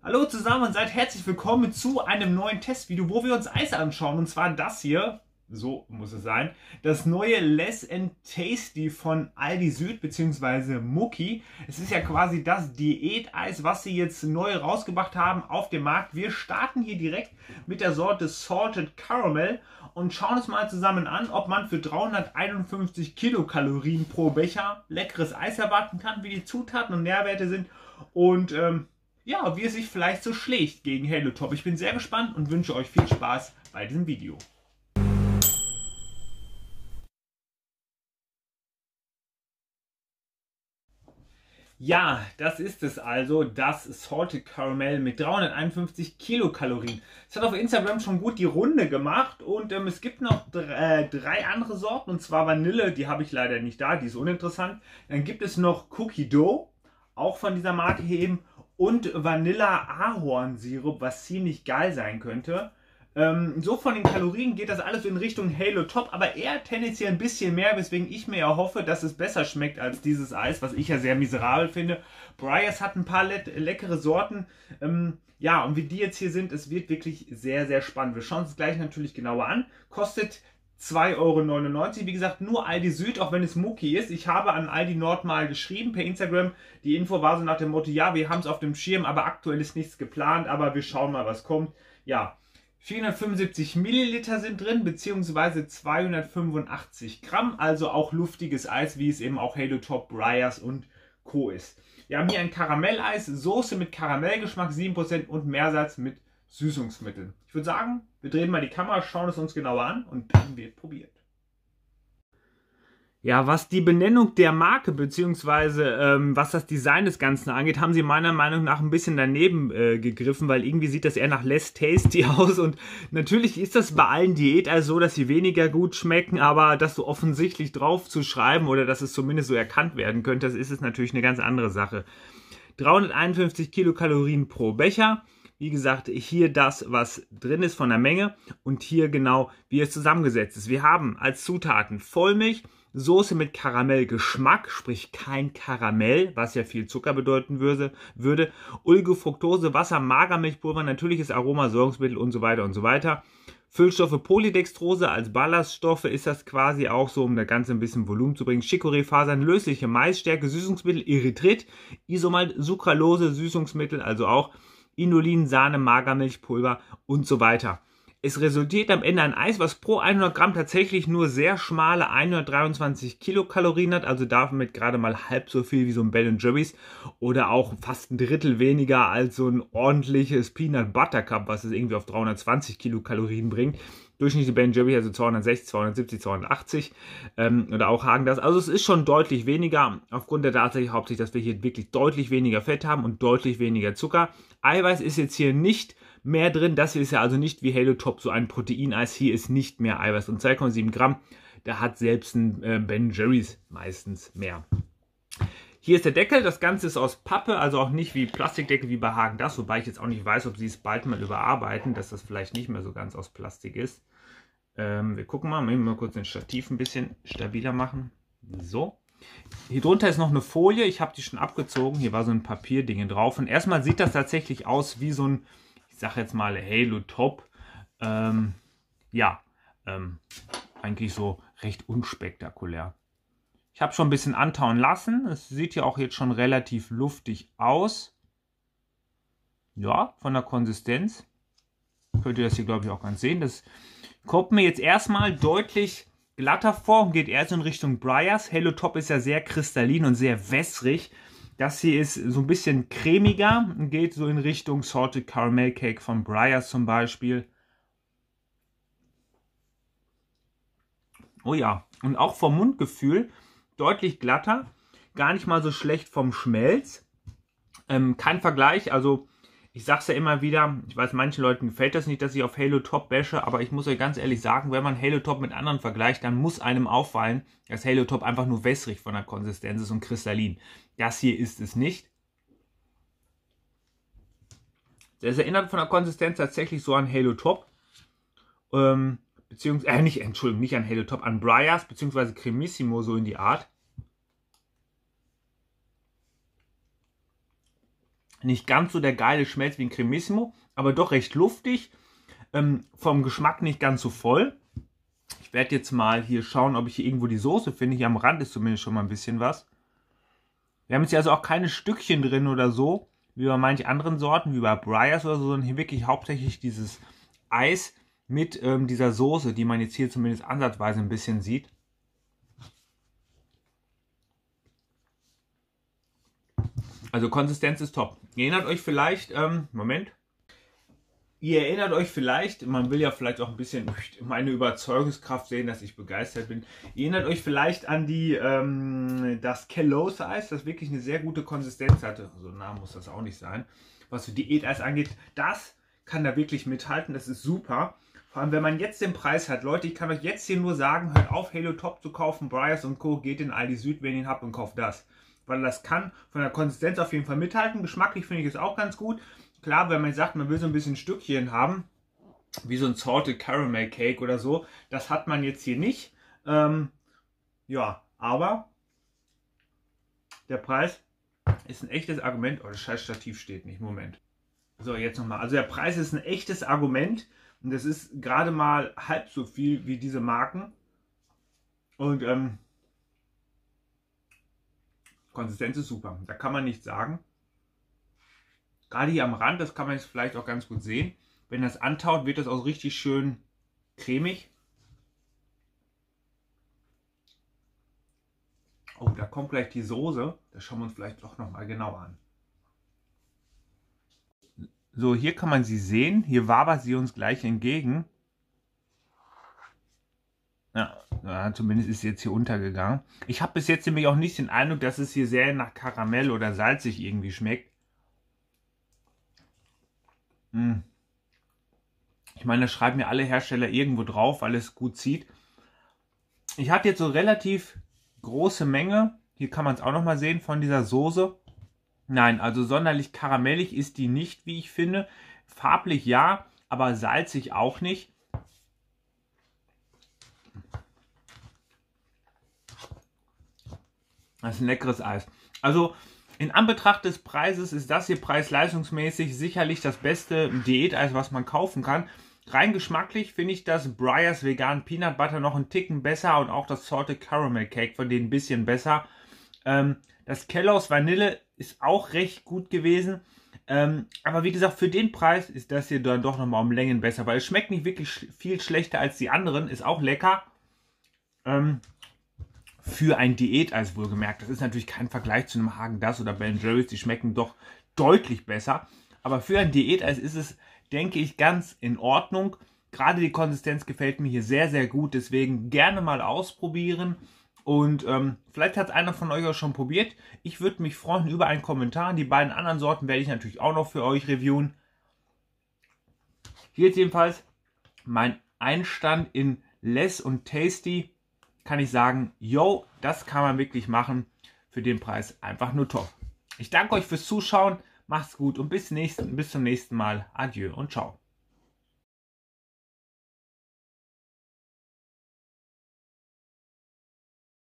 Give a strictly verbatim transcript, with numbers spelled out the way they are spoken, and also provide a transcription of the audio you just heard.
Hallo zusammen und seid herzlich willkommen zu einem neuen Testvideo, wo wir uns Eis anschauen. Und zwar das hier, so muss es sein, das neue Less and Tasty von Aldi Süd bzw. Mucki. Es ist ja quasi das Diäteis, was sie jetzt neu rausgebracht haben auf dem Markt. Wir starten hier direkt mit der Sorte Salted Caramel und schauen uns mal zusammen an, ob man für dreihunderteinundfünfzig Kilokalorien pro Becher leckeres Eis erwarten kann, wie die Zutaten und Nährwerte sind und ähm, ja, wie es sich vielleicht so schlägt gegen Halo Top. Ich bin sehr gespannt und wünsche euch viel Spaß bei diesem Video. Ja, das ist es also, das Salted Caramel mit dreihunderteinundfünfzig Kilokalorien. Es hat auf Instagram schon gut die Runde gemacht und ähm, es gibt noch drei, äh, drei andere Sorten, und zwar Vanille, die habe ich leider nicht da, die ist uninteressant. Dann gibt es noch Cookie Dough, auch von dieser Marke hier eben, und Vanilla-Ahornsirup, was ziemlich geil sein könnte. Ähm, so von den Kalorien geht das alles in Richtung Halo Top, aber eher tendenziell ein bisschen mehr, weswegen ich mir ja hoffe, dass es besser schmeckt als dieses Eis, was ich ja sehr miserabel finde. Breyers hat ein paar le leckere Sorten. Ähm, ja, und wie die jetzt hier sind, es wird wirklich sehr, sehr spannend. Wir schauen uns das gleich natürlich genauer an. Kostet zwei Euro neunundneunzig. Wie gesagt, nur Aldi Süd, auch wenn es Mucki ist. Ich habe an Aldi Nord mal geschrieben per Instagram. Die Info war so nach dem Motto, ja, wir haben es auf dem Schirm, aber aktuell ist nichts geplant, aber wir schauen mal, was kommt. Ja, vierhundertfünfundsiebzig Milliliter sind drin, beziehungsweise zweihundertfünfundachtzig Gramm, also auch luftiges Eis, wie es eben auch Halo Top, Breyers und Co. ist. Wir haben hier ein Karamelleis, Soße mit Karamellgeschmack, sieben Prozent und Meersatz mit Süßungsmitteln. Ich würde sagen, wir drehen mal die Kamera, schauen es uns genauer an und dann wird probiert. Ja, was die Benennung der Marke bzw. Ähm, was das Design des Ganzen angeht, haben sie meiner Meinung nach ein bisschen daneben äh, gegriffen, weil irgendwie sieht das eher nach Less Tasty aus und natürlich ist das bei allen Diäteis so, dass sie weniger gut schmecken, aber das so offensichtlich drauf zu schreiben oder dass es zumindest so erkannt werden könnte, das ist es natürlich eine ganz andere Sache. dreihunderteinundfünfzig Kilokalorien pro Becher. Wie gesagt, hier das, was drin ist von der Menge und hier genau, wie es zusammengesetzt ist. Wir haben als Zutaten Vollmilch, Soße mit Karamellgeschmack, sprich kein Karamell, was ja viel Zucker bedeuten würde, würde Oligofructose, Wasser, Magermilchpulver, natürliches Aroma, Säurungsmittel und so weiter und so weiter. Füllstoffe Polydextrose als Ballaststoffe ist das quasi auch so, um das Ganze ein bisschen Volumen zu bringen. Chicorée-Fasern, lösliche Maisstärke, Süßungsmittel, Erythrit, Isomalt, Sucralose, Süßungsmittel, also auch Inulin, Sahne, Magermilchpulver und so weiter. Es resultiert am Ende ein Eis, was pro hundert Gramm tatsächlich nur sehr schmale hundertdreiundzwanzig Kilokalorien hat, also damit gerade mal halb so viel wie so ein Ben Jerry's oder auch fast ein Drittel weniger als so ein ordentliches Peanut Butter Cup, was es irgendwie auf dreihundertzwanzig Kilokalorien bringt. Durchschnittliche Ben Jerry's also zweihundertsechzig, zweihundertsiebzig, zweihundertachtzig ähm, oder auch Häagen-Dazs. Also es ist schon deutlich weniger, aufgrund der Tatsache hauptsächlich, dass wir hier wirklich deutlich weniger Fett haben und deutlich weniger Zucker. Eiweiß ist jetzt hier nicht mehr drin. Das hier ist ja also nicht wie Halo Top so ein Proteineis. Hier ist nicht mehr Eiweiß und zwei Komma sieben Gramm. Da hat selbst ein äh, Ben Jerry's meistens mehr. Hier ist der Deckel. Das Ganze ist aus Pappe, also auch nicht wie Plastikdeckel wie bei Häagen-Dazs, wobei ich jetzt auch nicht weiß, ob sie es bald mal überarbeiten, dass das vielleicht nicht mehr so ganz aus Plastik ist. Ähm, wir gucken mal, wir mal kurz den Stativ ein bisschen stabiler machen. So. Hier drunter ist noch eine Folie. Ich habe die schon abgezogen. Hier war so ein Papierding drauf. Und erstmal sieht das tatsächlich aus wie so ein, ich sage jetzt mal Halo Top. Ähm, ja, ähm, eigentlich so recht unspektakulär. Ich habe schon ein bisschen antauen lassen. Es sieht ja auch jetzt schon relativ luftig aus. Ja, von der Konsistenz. Könnt ihr das hier, glaube ich, auch ganz sehen. Das kommt mir jetzt erstmal deutlich glatter vor und geht eher so in Richtung Breyers. Halo Top ist ja sehr kristallin und sehr wässrig. Das hier ist so ein bisschen cremiger und geht so in Richtung Salted Caramel Cake von Breyers zum Beispiel. Oh ja, und auch vom Mundgefühl deutlich glatter, gar nicht mal so schlecht vom Schmelz. Ähm, kein Vergleich, also ich sage es ja immer wieder, ich weiß, manchen Leuten gefällt das nicht, dass ich auf Halo Top bashe, aber ich muss euch ganz ehrlich sagen, wenn man Halo Top mit anderen vergleicht, dann muss einem auffallen, dass Halo Top einfach nur wässrig von der Konsistenz ist und kristallin. Das hier ist es nicht. Das erinnert von der Konsistenz tatsächlich so an Halo Top. Ähm, beziehungsweise, äh, nicht, Entschuldigung, nicht an Halo Top, an Breyers, beziehungsweise Cremissimo, so in die Art. Nicht ganz so der geile Schmelz wie ein Cremissimo, aber doch recht luftig. Ähm, vom Geschmack nicht ganz so voll. Ich werde jetzt mal hier schauen, ob ich hier irgendwo die Soße finde. Hier am Rand ist zumindest schon mal ein bisschen was. Wir haben jetzt hier also auch keine Stückchen drin oder so, wie bei manchen anderen Sorten, wie bei Breyers oder so, sondern hier wirklich hauptsächlich dieses Eis mit ähm, dieser Soße, die man jetzt hier zumindest ansatzweise ein bisschen sieht. Also Konsistenz ist top. Ihr erinnert euch vielleicht, ähm, Moment, ihr erinnert euch vielleicht, man will ja vielleicht auch ein bisschen meine Überzeugungskraft sehen, dass ich begeistert bin. Ihr erinnert euch vielleicht an die, ähm, das Kellogg's-Eis, das wirklich eine sehr gute Konsistenz hatte. So nah muss das auch nicht sein. Was so Diäteis angeht, das kann da wirklich mithalten, das ist super. Vor allem, wenn man jetzt den Preis hat. Leute, ich kann euch jetzt hier nur sagen, hört auf, Halo Top zu kaufen, Breyers und Co. Geht in Aldi Süd, wenn ihr ihn habt, und kauft das. Weil das kann von der Konsistenz auf jeden Fall mithalten. Geschmacklich finde ich es auch ganz gut. Klar, wenn man sagt, man will so ein bisschen Stückchen haben, wie so ein Salted Caramel Cake oder so, das hat man jetzt hier nicht. Ähm, ja, aber der Preis ist ein echtes Argument. Oh, das scheiß Stativ steht nicht. Moment. So, jetzt nochmal. Also der Preis ist ein echtes Argument. Und das ist gerade mal halb so viel wie diese Marken. Und ähm, Konsistenz ist super. Da kann man nichts sagen. Gerade hier am Rand, das kann man jetzt vielleicht auch ganz gut sehen. Wenn das antaut, wird das auch richtig schön cremig. Oh, da kommt gleich die Soße. Das schauen wir uns vielleicht doch nochmal genauer an. So, hier kann man sie sehen. Hier wabert sie uns gleich entgegen. Ja, zumindest ist sie jetzt hier untergegangen. Ich habe bis jetzt nämlich auch nicht den Eindruck, dass es hier sehr nach Karamell oder salzig irgendwie schmeckt. Hm. Ich meine, das schreiben ja alle Hersteller irgendwo drauf, weil es gut zieht. Ich hatte jetzt so relativ große Menge. Hier kann man es auch nochmal sehen von dieser Soße. Nein, also sonderlich karamellig ist die nicht, wie ich finde. Farblich ja, aber salzig auch nicht. Das ist ein leckeres Eis. Also in Anbetracht des Preises ist das hier preis-leistungsmäßig sicherlich das beste Diäteis, was man kaufen kann. Rein geschmacklich finde ich das Breyers Vegan Peanut Butter noch einen Ticken besser und auch das Salted Caramel Cake von denen ein bisschen besser. Ähm, das Kellogg's Vanille ist auch recht gut gewesen. Ähm, aber wie gesagt, für den Preis ist das hier dann doch nochmal um Längen besser, weil es schmeckt nicht wirklich sch viel schlechter als die anderen. Ist auch lecker. Ähm, für ein Diäteis wohlgemerkt. Das ist natürlich kein Vergleich zu einem Häagen-Dazs oder Ben Jerry's. Die schmecken doch deutlich besser. Aber für ein Diäteis ist es, denke ich, ganz in Ordnung. Gerade die Konsistenz gefällt mir hier sehr, sehr gut. Deswegen gerne mal ausprobieren. Und ähm, vielleicht hat einer von euch auch schon probiert. Ich würde mich freuen über einen Kommentar. Die beiden anderen Sorten werde ich natürlich auch noch für euch reviewen. Hier jetzt jedenfalls mein Einstand in Less und Tasty. Kann ich sagen, yo, das kann man wirklich machen. Für den Preis einfach nur top. Ich danke euch fürs Zuschauen. Macht's gut und bis, nächsten, bis zum nächsten Mal. Adieu und ciao.